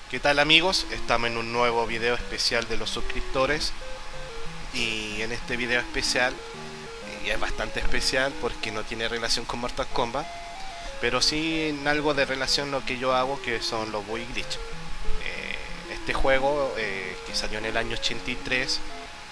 ¿Qué tal amigos? Estamos en un nuevo video especial de los suscriptores y en este video especial, y es bastante especial porque no tiene relación con Mortal Kombat, pero sí en algo de relación lo que yo hago, que son los bug glitch. Este juego que salió en el año 83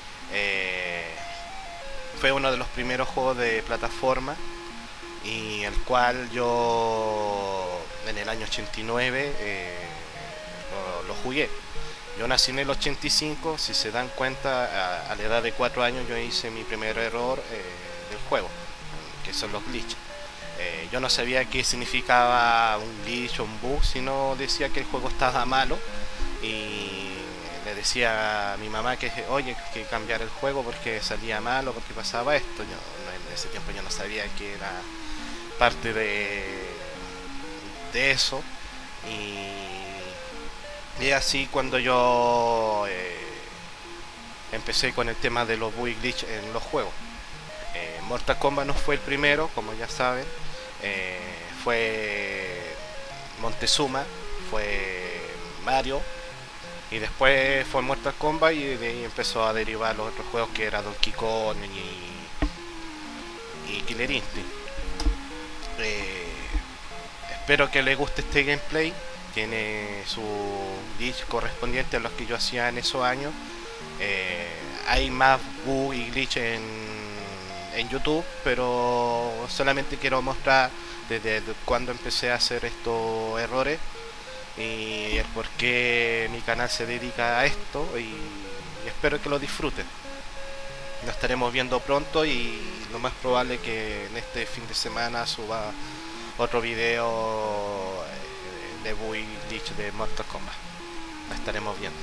fue uno de los primeros juegos de plataforma y el cual yo en el año 89 lo jugué. Yo nací en el 85, si se dan cuenta, a la edad de 4 años yo hice mi primer error del juego, que son los glitches. Yo no sabía qué significaba un glitch o un bug, sino decía que el juego estaba malo y le decía a mi mamá que oye, que cambiara el juego porque salía malo, porque pasaba esto. En ese tiempo yo no sabía que era parte de eso. Y así cuando yo empecé con el tema de los bug glitch en los juegos. Mortal Kombat no fue el primero, como ya saben. Fue Montezuma, fue Mario, y después fue Mortal Kombat, y de ahí empezó a derivar los otros juegos que era Donkey Kong y Killer Instinct. Espero que les guste este gameplay. Tiene su glitch correspondiente a los que yo hacía en esos años. Hay más bug y glitch en YouTube, pero solamente quiero mostrar desde cuando empecé a hacer estos errores y el por qué mi canal se dedica a esto, y espero que lo disfruten. Nos estaremos viendo pronto y lo más probable que en este fin de semana suba otro video de bug y glitch de Mortal Kombat. Nos estaremos viendo.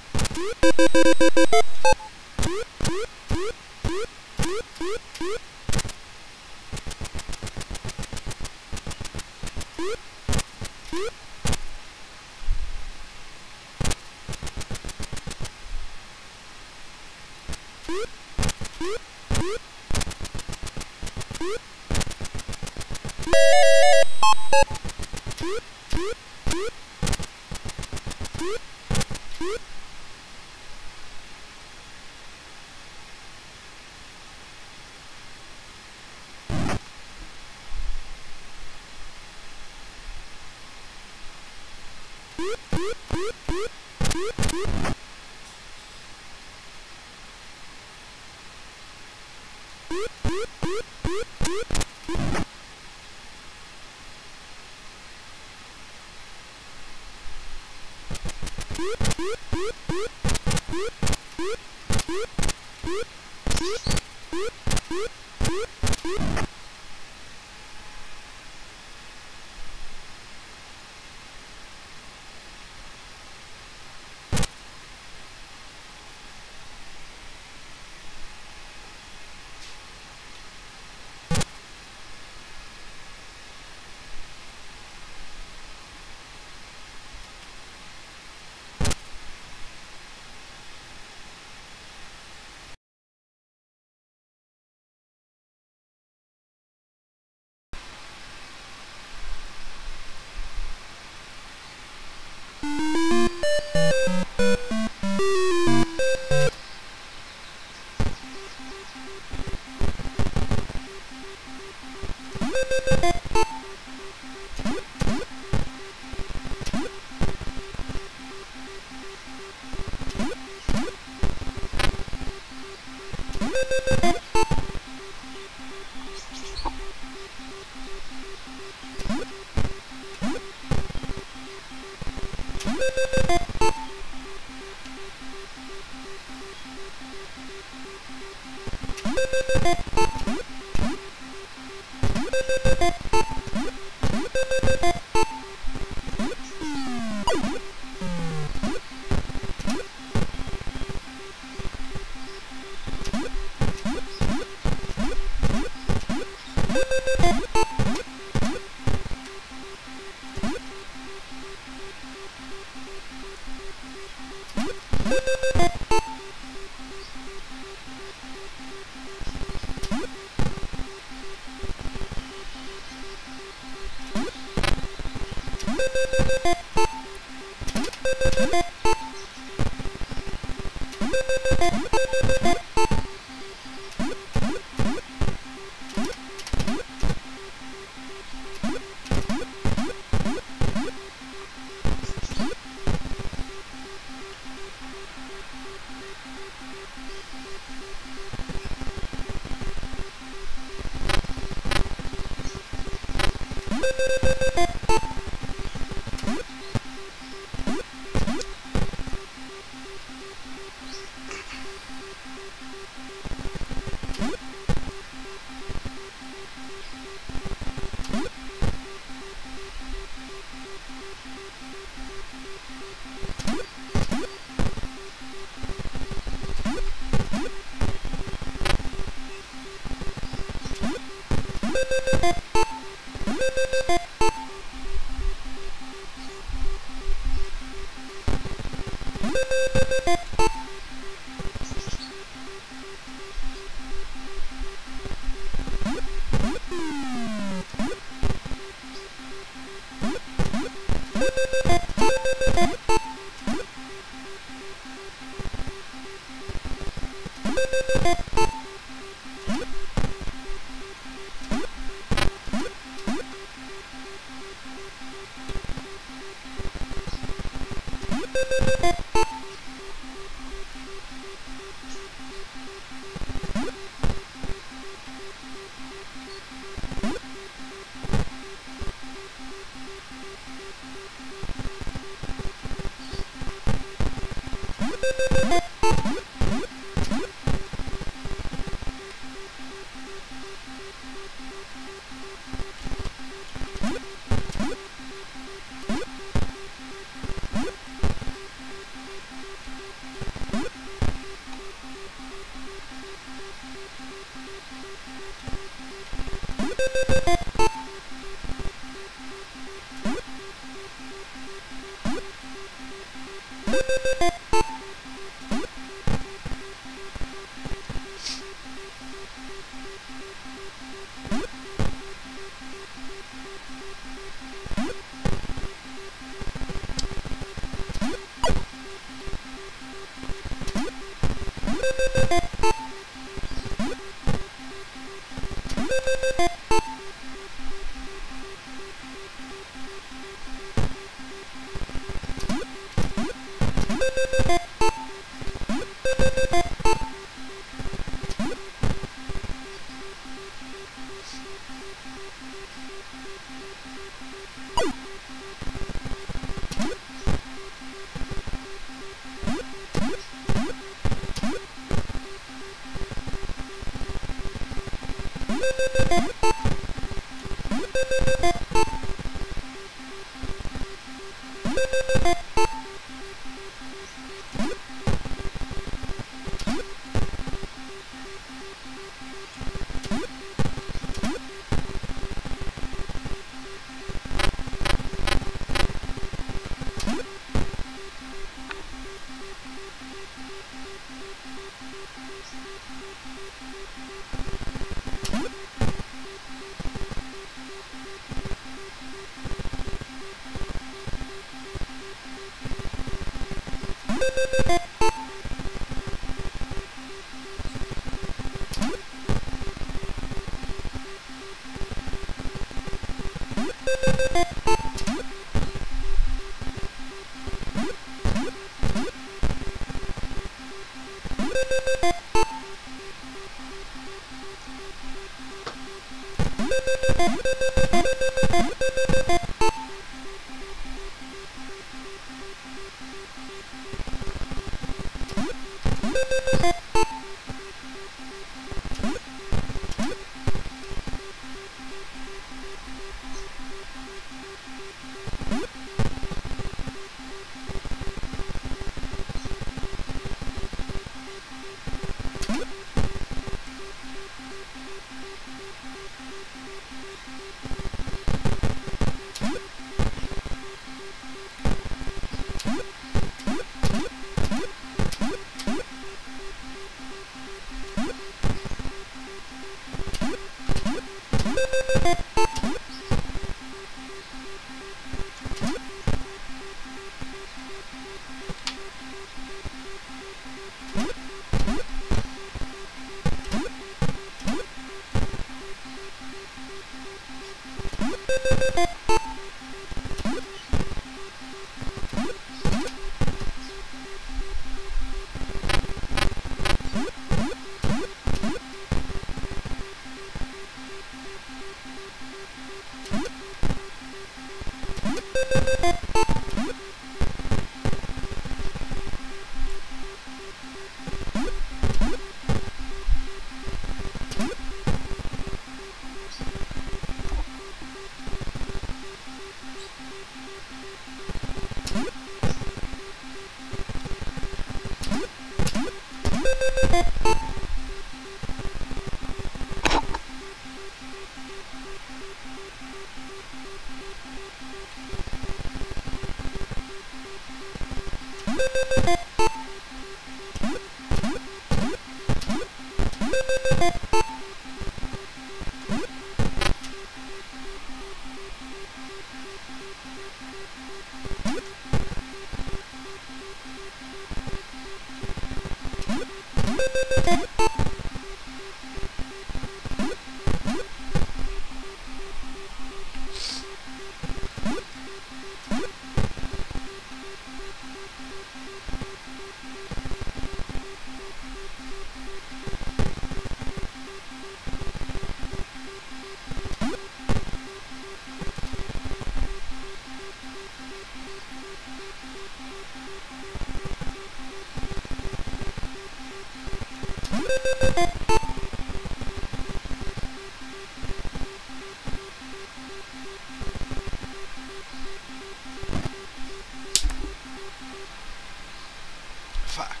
Fuck.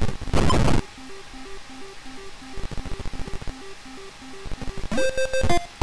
You